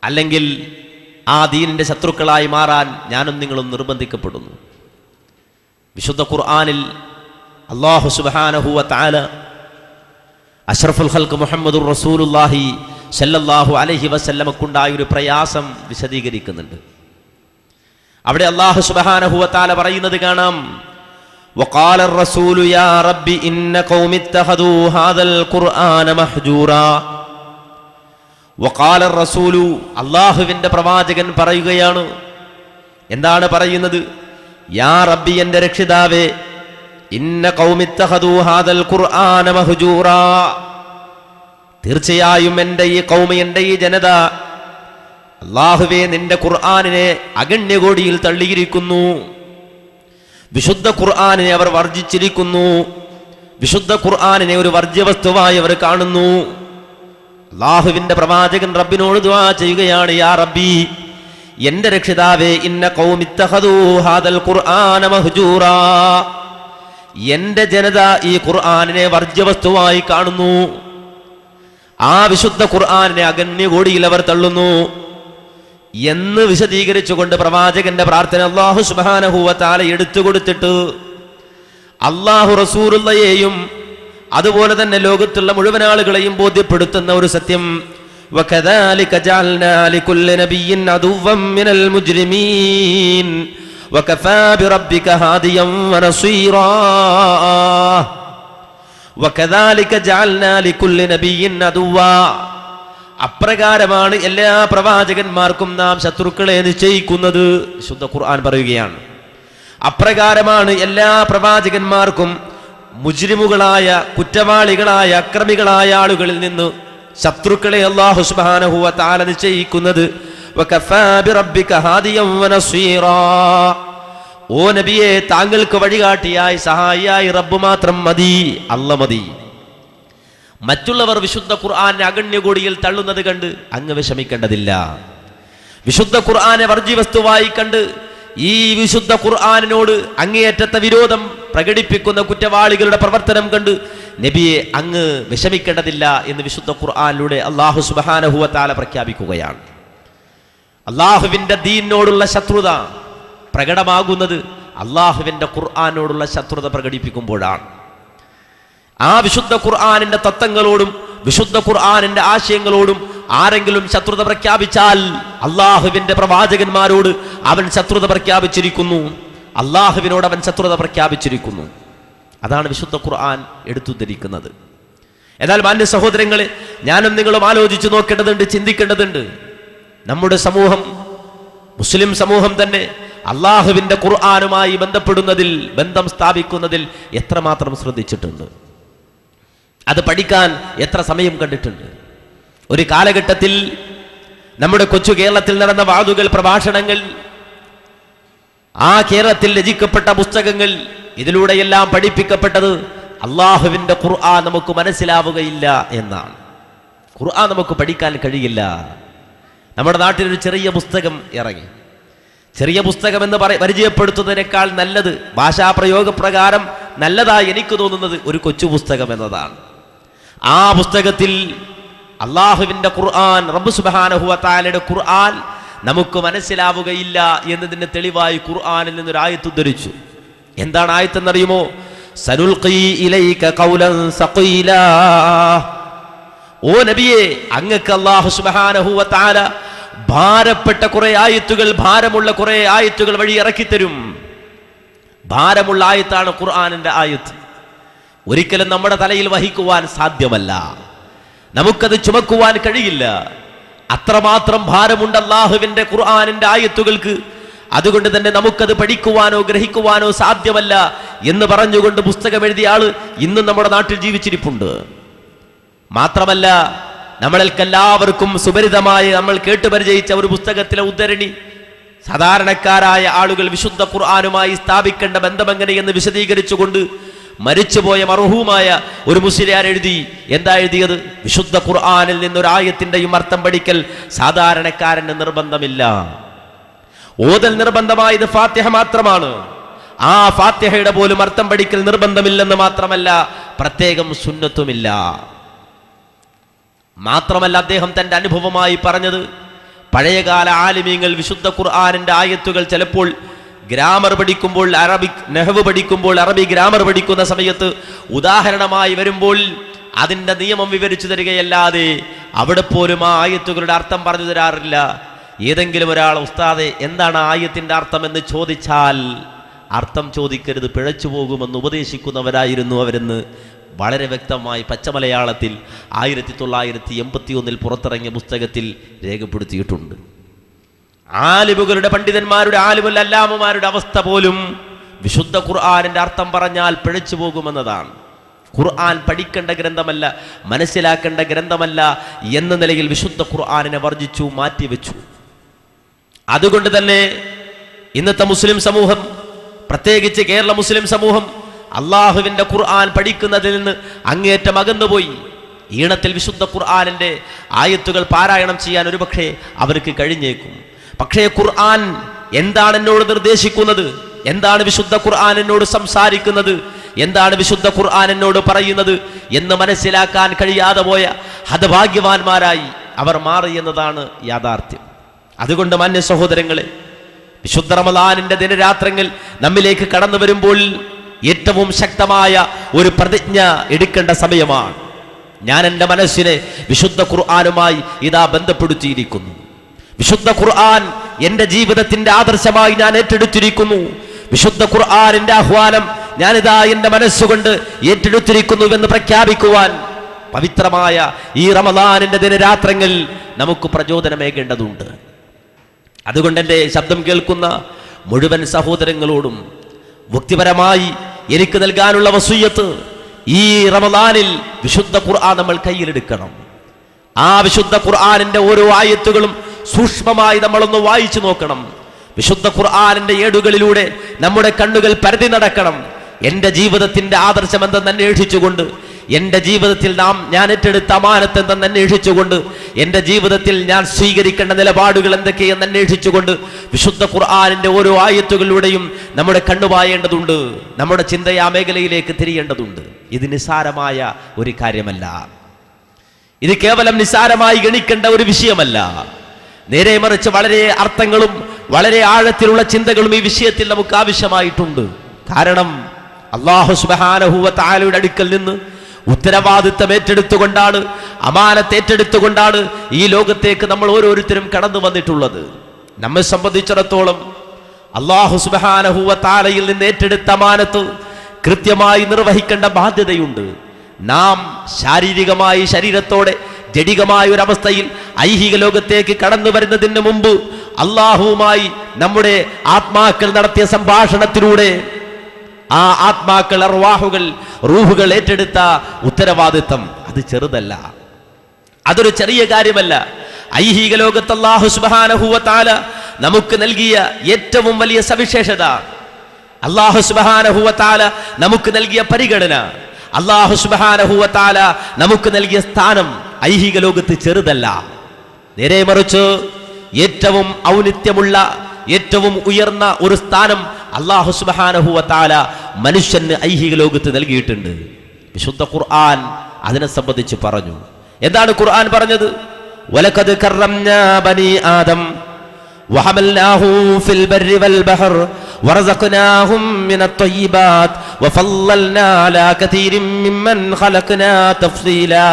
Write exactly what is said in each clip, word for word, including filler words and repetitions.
അല്ലെങ്കിൽ ആ ദീനിന്റെ ശത്രുക്കളായി മാറാൻ ഞാനും നിങ്ങളും നിർബന്ധിക്കപ്പെടുന്നു. വിശുദ്ധ ഖുർആനിൽ അല്ലാഹു സുബ്ഹാനഹു വ തആല അഷ്റഫുൽ ഖൽഖ് മുഹമ്മദുർ റസൂലുള്ളാഹി സല്ലല്ലാഹു അലൈഹി വസല്ലമക്കുണ്ടായ ഒരു പ്രയാസം വിശദീകരിക്കുന്നുണ്ട്. അവിടെ അല്ലാഹു സുബ്ഹാനഹു വ തആല പറയുന്നത് കാണാം, വഖാല الرسول يا رب إن قوم اتخذوا هذا القرآن مهجورا. വഖാല الرسول അല്ലാഹുവിന്റെ പ്രവാചകൻ പറയുകയാണ്. എന്താണ് പറയുന്നത്? യാ റബ്ബി, എൻ്റെ രക്ഷിതാവേ, ഇന്ന ഖൗമി ഇത്തഖദൂ ഹാദൽ ഖുർആന മഹ്ജൂറാ, തീർച്ചയായും എൻ്റെ ഈ ഖൗമ, എൻ്റെ ഈ ജനത അല്ലാഹുവേ നിന്റെ ഖുർആനിനെ അഗണ്യകോടിയിൽ തള്ളിയിരിക്കുന്നു. വിശുദ്ധ ഖുർആനിനെ അവർ വർജിച്ചിരിക്കുന്നു. വിശുദ്ധ ഖുർആനിനെ ഒരു വർജ്യവസ്തുവായി അവർ കാണുന്നു. അല്ലാഹുവിന്റെ പ്രവാചകൻ റബ്ബിനോട് ദുആ ചെയ്യുകയാണ്, യാ റബ്ബി, എൻ്റെ രക്ഷിതാവേ, ഇന്ന ഖൗമി ഇത്തഖദൂ ഹാദൽ ഖുർആന മഹ്ജൂറാ, എൻ്റെ ജനത ഈ ഖുർആനിനെ വർജ്യവസ്തുവായി കാണുന്നു. ആ വിശുദ്ധ ഖുർആനിനെ അഗണ്യകോടിയിൽ അവർ തള്ളുന്നു എന്ന് വിശദീകരിച്ചുകൊണ്ട് പ്രവാചകന്റെ പ്രാർത്ഥന അല്ലാഹു സുബ്ഹാനഹു വ തആല എടുത്തു കൊടുത്തിട്ട് അല്ലാഹു റസൂലുള്ളയെയും അതുപോലെ തന്നെ ലോകത്തുള്ള മുഴുവൻ ആളുകളെയും ബോധ്യപ്പെടുത്തുന്ന ഒരു സത്യം, വകദാലിക ജഅൽനാ ലികുല്ലി നബിയ്യിൻ അദുവ്വൻ മിനൽ മുജ്രിമീൻ വകഫാ ബിറബ്ബിക ഹാദിയൻ വനസീറാ. വകദാലിക ജഅൽനാ ലികുല്ലി നബിയ്യിൻ അദുവ്വാ, അപ്രകാരമാണ് എല്ലാ പ്രവാചകന്മാർക്കും നാം ശത്രുക്കളെ നിശ്ചയിക്കുന്നത്. ശുദ്ധ ഖുർആൻ പറയുകയാണ്, അപ്രകാരമാണ് എല്ലാ പ്രവാചകന്മാർക്കും മുജ്രിമുകളായ, കുറ്റവാളികളായ, അക്രമികളായ ആളുകളിൽ നിന്ന് ശത്രുക്കളെ അല്ലാഹു സുബ്ഹാനഹു വ തആല നിശ്ചയിക്കുന്നത്. വകഫാ ബിറബ്ബിക ഹാദിയൻ വനസീറാ, ഓ നബിയെ, താങ്കൾക്ക് വഴികാട്ടിയായി സഹായിയായി റബ്ബ് മാത്രം മതി, അല്ല മതി. മറ്റുള്ളവർ വിശുദ്ധ ഖുർആനെ അഗണ്യകോടിയിൽ തള്ളുന്നത് കണ്ട് അങ്ങ് വിഷമിക്കേണ്ടതില്ല. വിശുദ്ധ ഖുർആനെ വർജ്യവസ്തുവായി കണ്ട് ഈ വിശുദ്ധ ഖുർആനിനോട് അങ്ങേയറ്റത്തെ വിരോധം പ്രകടിപ്പിക്കുന്ന കുറ്റവാളികളുടെ പ്രവർത്തനം കണ്ട് നബിയെ അങ്ങ് വിഷമിക്കേണ്ടതില്ല എന്ന് വിശുദ്ധ ഖുർആനിലൂടെ അല്ലാഹു സുബ്ഹാനഹു വ തആല പ്രഖ്യാപിക്കുകയാണ്. അല്ലാഹുവിന്റെ ദീനിനോടുള്ള ശത്രുത പ്രകടമാകുന്നത് അല്ലാഹുവിന്റെ ഖുർആനോടുള്ള ശത്രുത പ്രകടിപ്പിക്കുമ്പോഴാണ്. ആ വിശുദ്ധ ഖുർആനിന്റെ തത്വങ്ങളോടും വിശുദ്ധ ഖുർആനിന്റെ ആശയങ്ങളോടും ആരെങ്കിലും ശത്രുത പ്രഖ്യാപിച്ചാൽ അല്ലാഹുവിന്റെ പ്രവാചകന്മാരോട് അവൻ ശത്രുത പ്രഖ്യാപിച്ചിരിക്കുന്നു, അല്ലാഹുവിനോട് അവൻ ശത്രുത പ്രഖ്യാപിച്ചിരിക്കുന്നു. അതാണ് വിശുദ്ധ ഖുർആൻ എടുത്തുദ്ധരിക്കുന്നത്. എന്നാൽ മാന്യ സഹോദരങ്ങളെ, ഞാനും നിങ്ങളും ആലോചിച്ചു നോക്കേണ്ടതുണ്ട്, ചിന്തിക്കേണ്ടതുണ്ട്. നമ്മുടെ സമൂഹം, മുസ്ലിം സമൂഹം തന്നെ അല്ലാഹുവിന്റെ ഖുർആനുമായി ബന്ധപ്പെടുന്നതിൽ, ബന്ധം സ്ഥാപിക്കുന്നതിൽ എത്രമാത്രം ശ്രദ്ധിച്ചിട്ടുണ്ട്? അത് പഠിക്കാൻ എത്ര സമയം കണ്ടിട്ടുണ്ട്? ഒരു കാലഘട്ടത്തിൽ നമ്മുടെ കൊച്ചു കേരളത്തിൽ നടന്ന വാതുകൾ, പ്രഭാഷണങ്ങൾ, ആ കേരളത്തിൽ രചിക്കപ്പെട്ട പുസ്തകങ്ങൾ, ഇതിലൂടെയെല്ലാം പഠിപ്പിക്കപ്പെട്ടത് അല്ലാഹുവിന്റെ ഖുർആൻ നമുക്ക് മനസ്സിലാവുകയില്ല എന്നാണ്. ഖുർആൻ നമുക്ക് പഠിക്കാൻ കഴിയില്ല. നമ്മുടെ നാട്ടിലൊരു ചെറിയ പുസ്തകം ഇറങ്ങി. ചെറിയ പുസ്തകം എന്ന് പറ പരിചയപ്പെടുത്തുന്നതിനേക്കാൾ നല്ലത്, ഭാഷാപ്രയോഗപ്രകാരം നല്ലതായി എനിക്ക് തോന്നുന്നത് ഒരു കൊച്ചു പുസ്തകം എന്നതാണ്. ആ പുസ്തകത്തിൽ അല്ലാഹുവിന്റെ ഖുർആൻ, റബ്ബ് സുബ്ഹാനഹു വ തആലയുടെ ഖുർആൻ നമുക്ക് മനസ്സിലാവുകയില്ല എന്നതിന് തെളിവായി ഖുർആനിൽ നിന്നൊരു ആയത്ത് ഉദ്ധരിച്ചു. എന്താണ് ആയത്ത് എന്നറിയുമോ? സനുൽഖീ ഇലൈക ഖൗലൻ സഖീലാ, ഓ നബിയെ, അങ്ങക്ക് അല്ലാഹു സുബ്ഹാനഹു വ തആല ഭാരപ്പെട്ട കുറെ ആയത്തുകൾ, ഭാരമുള്ള കുറെ ആയത്തുകൾ വഴി ഇറക്കിത്തരും. ഭാരമുള്ള ആയത്താണ് ഖുർആനിന്റെ ആയത്ത്. ഒരിക്കലും നമ്മുടെ തലയിൽ വഹിക്കുവാൻ സാധ്യമല്ല, നമുക്കത് ചുമക്കുവാൻ കഴിയില്ല. അത്രമാത്രം ഭാരമുണ്ട് അല്ലാഹുവിന്റെ ഖുർആനിന്റെ ആയത്തുകൾക്ക്. അതുകൊണ്ട് തന്നെ നമുക്കത് പഠിക്കുവാനോ ഗ്രഹിക്കുവാനോ സാധ്യമല്ല എന്ന് പറഞ്ഞുകൊണ്ട് പുസ്തകം എഴുതിയ ആള് ഇന്നും നമ്മുടെ നാട്ടിൽ ജീവിച്ചിരിപ്പുണ്ട്. മാത്രമല്ല, നമ്മൾക്കെല്ലാവർക്കും സുപരിതമായി നമ്മൾ കേട്ടുപരിചയിച്ച ഒരു പുസ്തകത്തിലെ ഉദ്ധരണി, സാധാരണക്കാരായ ആളുകൾ വിശുദ്ധ ഖുർആനുമായി സ്ഥാപിക്കേണ്ട ബന്ധമെങ്ങനെയെന്ന് വിശദീകരിച്ചുകൊണ്ട് മരിച്ചുപോയ മർഹൂമായ ഒരു മുസ്ലിയാർ എഴുതി. എന്താ എഴുതിയത്? വിശുദ്ധ ഖുർആനിൽ നിന്നൊരായത്തിന്റെയും അർത്ഥം പഠിക്കൽ സാധാരണക്കാരന് നിർബന്ധമില്ല. ഓതൽ നിർബന്ധമായത് ഫാത്തിഹ മാത്രമാണ്. ആ ഫാത്തിഹയുടെ പോലും അർത്ഥം പഠിക്കൽ നിർബന്ധമില്ലെന്ന് മാത്രമല്ല, പ്രത്യേകം സുന്നത്തുമില്ല. മാത്രമല്ല, അദ്ദേഹം തന്റെ അനുഭവമായി പറഞ്ഞത്, പഴയകാല ആലിമീങ്ങൾ വിശുദ്ധ ഖുർആനിന്റെ ആയത്തുകൾ ചിലപ്പോൾ ഗ്രാമർ പഠിക്കുമ്പോൾ, അറബിക് നെഹ്വ് പഠിക്കുമ്പോൾ, അറബി ഗ്രാമർ പഠിക്കുന്ന സമയത്ത് ഉദാഹരണമായി വരുമ്പോൾ അതിൻ്റെ നിയമം വിവരിച്ചു തരികയല്ലാതെ അവിടെ പോലും ആ ആയത്തുകളുടെ അർത്ഥം പറഞ്ഞു തരാറില്ല. ഏതെങ്കിലും ഒരാൾ ഉസ്താദെ എന്താണ് ആയത്തിൻ്റെ അർത്ഥം എന്ന് ചോദിച്ചാൽ അർത്ഥം ചോദിക്കരുത്, പിഴച്ചു പോകുമെന്ന് ഉപദേശിക്കുന്നവരായിരുന്നു അവരെന്ന് വളരെ വ്യക്തമായി പച്ചമലയാളത്തിൽ ആയിരത്തി തൊള്ളായിരത്തി എൺപത്തി ഒന്നിൽ പുറത്തിറങ്ങിയ പുസ്തകത്തിൽ രേഖപ്പെടുത്തിയിട്ടുണ്ട്. ആലിമുകളുടെ, പണ്ഡിതന്മാരുടെ, ആലിമുൽ അല്ലാമമാരുടെ അവസ്ഥ പോലും വിശുദ്ധ ഖുർആനിന്റെ അർത്ഥം പറഞ്ഞാൽ പിഴച്ചു പോകുമെന്നതാണ്. ഖുർആൻ പഠിക്കേണ്ട ഗ്രന്ഥമല്ല, മനസ്സിലാക്കേണ്ട ഗ്രന്ഥമല്ല എന്ന നിലയിൽ വിശുദ്ധ ഖുർആനിനെ വർജിച്ചു, മാറ്റിവെച്ചു. അതുകൊണ്ട് തന്നെ ഇന്നത്തെ മുസ്ലിം സമൂഹം, പ്രത്യേകിച്ച് കേരള മുസ്ലിം സമൂഹം അള്ളാഹുവിന്റെ ഖുർആൻ പഠിക്കുന്നതിൽ നിന്ന് അങ്ങേറ്റം അകന്നുപോയി. ഈണത്തിൽ വിശുദ്ധ ഖുർആനിന്റെ ആയത്തുകൾ പാരായണം ചെയ്യാൻ ഒരുപക്ഷെ അവർക്ക് കഴിഞ്ഞേക്കും. പക്ഷേ ഖുർആൻ എന്താണ് എന്നോട് നിർദ്ദേശിക്കുന്നത്, എന്താണ് വിശുദ്ധ ഖുർആൻ എന്നോട് സംസാരിക്കുന്നത്, എന്താണ് വിശുദ്ധ ഖുർആൻ എന്നോട് പറയുന്നത് എന്ന് മനസ്സിലാക്കാൻ കഴിയാതെ പോയ ഹതഭാഗ്യവാന്മാരായി അവർ മാറി എന്നതാണ് യാഥാർത്ഥ്യം. അതുകൊണ്ട് മാന്യ സഹോദരങ്ങളെ, വിശുദ്ധ റമദാനിന്റെ ദിനരാത്രങ്ങൾ നമ്മിലേക്ക് കടന്നു വരുമ്പോൾ ഏറ്റവും ശക്തമായ ഒരു പ്രതിജ്ഞ എടുക്കേണ്ട സമയമാണ്. ഞാൻ എൻ്റെ മനസ്സിനെ വിശുദ്ധ ഖുർആനുമായി ഇതാ ബന്ധപ്പെടുത്തിയിരിക്കുന്നു. വിശുദ്ധ ഖുർആൻ എൻ്റെ ജീവിതത്തിന്റെ ആദർശമായി ഞാൻ ഏറ്റെടുത്തിരിക്കുന്നു. വിശുദ്ധ ഖുർആനിന്റെ ആഹ്വാനം ഞാനിതാ എൻ്റെ മനസ്സുകൊണ്ട് ഏറ്റെടുത്തിരിക്കുന്നുവെന്ന് പ്രഖ്യാപിക്കുവാൻ പവിത്രമായ ഈ റമദാനിന്റെ ദിനരാത്രങ്ങൾ നമുക്ക് പ്രചോദനമേകേണ്ടതുണ്ട്. അതുകൊണ്ട് എൻ്റെ ശബ്ദം കേൾക്കുന്ന മുഴുവൻ സഹോദരങ്ങളോടും വ്യക്തിപരമായി എനിക്ക് നൽകാനുള്ള വസിയ്യത്ത്, ഈ റമദാനിൽ വിശുദ്ധ ഖുർആൻ നമ്മൾ കയ്യിലെടുക്കണം. ആ വിശുദ്ധ ഖുർആനിന്റെ ഓരോ ആയത്തുകളും സൂക്ഷ്മമായി നമ്മളൊന്ന് വായിച്ചു നോക്കണം. വിശുദ്ധ ഖുർആനിന്റെ ഏടുകളിലൂടെ നമ്മുടെ കണ്ണുകൾ പരതി നടക്കണം. എൻ്റെ ജീവിതത്തിന്റെ ആദർശം എന്തെന്ന് അന്വേഷിച്ചുകൊണ്ട്, എൻ്റെ ജീവിതത്തിൽ നാം ഞാൻ ഏറ്റെടുത്ത അമാനത്ത് എന്തെന്ന് അന്വേഷിച്ചുകൊണ്ട്, എൻ്റെ ജീവിതത്തിൽ ഞാൻ സ്വീകരിക്കേണ്ട നിലപാടുകൾ എന്തൊക്കെയെന്ന് അന്വേഷിച്ചുകൊണ്ട് വിശുദ്ധ ഖുർആനിന്റെ ഓരോ ആയത്തുകളിലൂടെയും നമ്മുടെ കണ്ണുപായേണ്ടതുണ്ട്. നമ്മുടെ ചിന്തയെ ആ മേഖലയിലേക്ക് തിരിയേണ്ടതുണ്ട്. ഇത് നിസ്സാരമായ ഒരു കാര്യമല്ല. ഇത് കേവലം നിസ്സാരമായി ഗണിക്കേണ്ട ഒരു വിഷയമല്ല. നേരെ മറിച്ച് വളരെ അർത്ഥങ്ങളും വളരെ ആഴത്തിലുള്ള ചിന്തകളും ഈ വിഷയത്തിൽ നമുക്ക് ആവശ്യമായിട്ടുണ്ട്. കാരണം അല്ലാഹു സുബ്ഹാനഹു വ തആലയുടെ അടുക്കൽ നിന്ന് ഉത്തരവാദിത്തം ഏറ്റെടുത്തുകൊണ്ടാണ്, അമാനത്ത് ഏറ്റെടുത്തുകൊണ്ടാണ് ഈ ലോകത്തേക്ക് നമ്മൾ ഓരോരുത്തരും കടന്നു വന്നിട്ടുള്ളത്. നമ്മെ സംബന്ധിച്ചിടത്തോളം അല്ലാഹു സുബ്ഹാനഹു വ തആലയിൽ നിന്ന് ഏറ്റെടുത്ത അമാനത്ത് കൃത്യമായി നിർവഹിക്കേണ്ട ബാധ്യതയുണ്ട്. നാം ശാരീരികമായി ശരീരത്തോടെ ജഡികമായ ഒരു അവസ്ഥയിൽ ഐഹിക ലോകത്തേക്ക് കടന്നു വരുന്നതിന് മുമ്പ് അള്ളാഹുവുമായി നമ്മുടെ ആത്മാക്കൾ നടത്തിയ സംഭാഷണത്തിലൂടെ ആ ആത്മാക്കൾ, അർവാഹുകൾ, റൂഹുകൾ ഏറ്റെടുത്ത ഉത്തരവാദിത്തം അത് ചെറുതല്ല, അതൊരു ചെറിയ കാര്യമല്ല. ഐഹിക ലോകത്ത് അല്ലാഹു സുബ്ഹാനഹു വ തആല നമുക്ക് നൽകിയ ഏറ്റവും വലിയ സവിശേഷത, അല്ലാഹു സുബ്ഹാനഹു വ തആല നമുക്ക് നൽകിയ പരിഗണന, അല്ലാഹു സുബ്ഹാനഹു വ തആല നമുക്ക് നൽകിയ സ്ഥാനം ഐഹിക ലോകത്ത് ചെറുതല്ല. നേരെ മറിച്ച് ഏറ്റവും ഔന്നിത്യമുള്ള, ഏറ്റവും ഉയർന്ന ഒരു സ്ഥാനം അല്ലാഹു സുബ്ഹാനഹു വ തആല മനുഷ്യന് ഐഹിക ലോകത്ത് നൽകിയിട്ടുണ്ട്. വിശുദ്ധ ഖുർആൻ അതിനെ സംബന്ധിച്ച് പറഞ്ഞു. എന്താണ് ഖുർആൻ പറഞ്ഞത്? വലഖദ് കറംനാ ബനി ആദം വഹമൽനാഹു ഫിൽ ബർരി വൽ ബഹർ വറസഖ്നാഹും മിനത് ത്വയ്യിബാത് വഫല്ലൽനാ അലാ കതീരിൻ മിമ്മൻ ഖലഖ്നാ തഫ്സീലാ.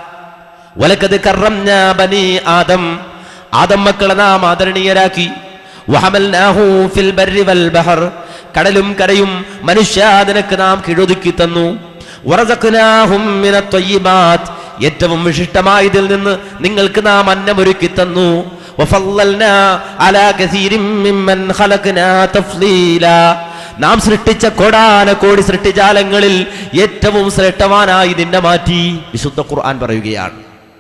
വലഖദ് കറംനാ ബനി ആദം, ആദം മക്കളെ നാം ആദരണീയരാക്കി. വഹമൽനാഹു ഫിൽ ബർരി വൽ ബഹർ, കടലും കരയും മനുഷ്യ നിനക്ക് നാം കീഴൊതുക്കി തന്നു. വറസഖ്നാഹും മിനത് ത്വയ്യിബാത്, ഏറ്റവും വിശിഷ്ടമായതിൽ നിന്ന് നിങ്ങൾക്ക് നാം അന്നമൊരുക്കി തന്നു. വഫല്ലൽനാ അലാ കസീരിൻ മിമ്മൻ ഖലഖ്നാ തഫ്ളീലാ, നാം സൃഷ്ടിച്ച കോടാന കോടി സൃഷ്ടിജാലങ്ങളിൽ ഏറ്റവും ശ്രേഷ്ഠവാനായി നിന്നെ മാറ്റി. വിശുദ്ധ ഖുർആൻ പറയുകയാണ്.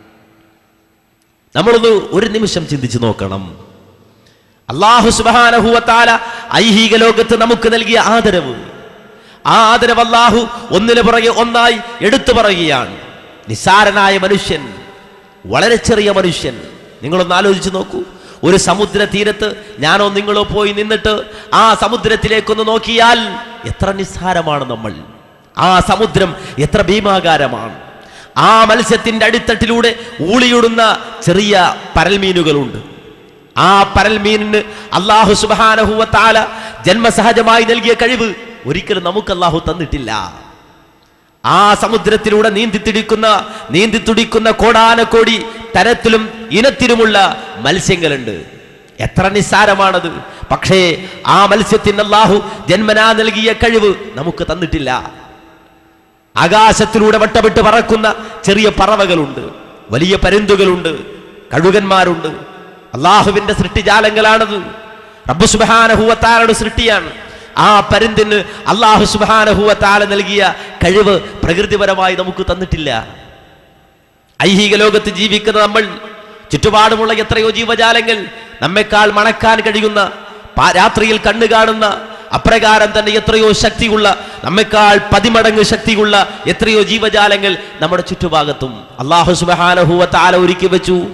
നമ്മളൊന്ന് ഒരു നിമിഷം ചിന്തിച്ചു നോക്കണം. അല്ലാഹു സുബ്ഹാനഹു വ തആല ഐഹിക ലോകത്ത് നമുക്ക് നൽകിയ ആദരവ്, ആ ആദരവ് അല്ലാഹു ഒന്നിനു പുറകെ ഒന്നായി എടുത്തു പറയുകയാണ്. നിസ്സാരനായ മനുഷ്യൻ, വളരെ ചെറിയ മനുഷ്യൻ, നിങ്ങളൊന്ന് ആലോചിച്ച് നോക്കൂ. ഒരു സമുദ്ര തീരത്ത് ഞാനോ നിങ്ങളോ പോയി നിന്നിട്ട് ആ സമുദ്രത്തിലേക്കൊന്ന് നോക്കിയാൽ എത്ര നിസ്സാരമാണ് നമ്മൾ. ആ സമുദ്രം എത്ര ഭീമാകാരമാണ്. ആ മത്സ്യത്തിന്റെ അടിത്തട്ടിലൂടെ ഊളിയിടുന്ന ചെറിയ പരൽമീനുകളുണ്ട്. ആ പരൽമീനിന് അല്ലാഹു സുബ്ഹാനഹു വ തആല ജന്മസഹജമായി നൽകിയ കഴിവ് ഒരിക്കലും നമുക്ക് അല്ലാഹു തന്നിട്ടില്ല. ആ സമുദ്രത്തിലൂടെ നീന്തിത്തുടിക്കുന്ന നീന്തിത്തുടിക്കുന്ന കോടാനക്കോടി തരത്തിലും ഇനത്തിലുമുള്ള മത്സ്യങ്ങളുണ്ട്. എത്ര നിസ്സാരമാണത്. പക്ഷേ ആ മത്സ്യത്തിന് അല്ലാഹു ജന്മനാ നൽകിയ കഴിവ് നമുക്ക് തന്നിട്ടില്ല. ആകാശത്തിലൂടെ വട്ടമിട്ട് പറക്കുന്ന ചെറിയ പറവകളുണ്ട്, വലിയ പരുന്തുകളുണ്ട്, കഴുകന്മാരുണ്ട്. അള്ളാഹുവിന്റെ സൃഷ്ടിജാലങ്ങളാണത്. റബ്ബ് സുബ്ഹാനഹു വ തആലയുടെ സൃഷ്ടിയാണ്. ആ പരുന്തിന് അല്ലാഹു സുബ്ഹാനഹു വ തആല നൽകിയ കഴിവ് പ്രകൃതിപരമായി നമുക്ക് തന്നിട്ടില്ല. ഐഹിക ലോകത്ത് ജീവിക്കുന്ന നമ്മൾ, ചുറ്റുപാടുമുള്ള എത്രയോ ജീവജാലങ്ങൾ, നമ്മെക്കാൾ മണക്കാൻ കഴിയുന്ന, രാത്രിയിൽ കണ്ണു കാണുന്ന, അപ്രകാരം തന്നെ എത്രയോ ശക്തിയുള്ള, നമ്മെക്കാൾ പതിമടങ്ങ് ശക്തിയുള്ള എത്രയോ ജീവജാലങ്ങൾ നമ്മുടെ ചുറ്റുഭാഗത്തും അല്ലാഹു സുബ്ഹാനഹു വ തആല ഒരുക്കി വെച്ചു.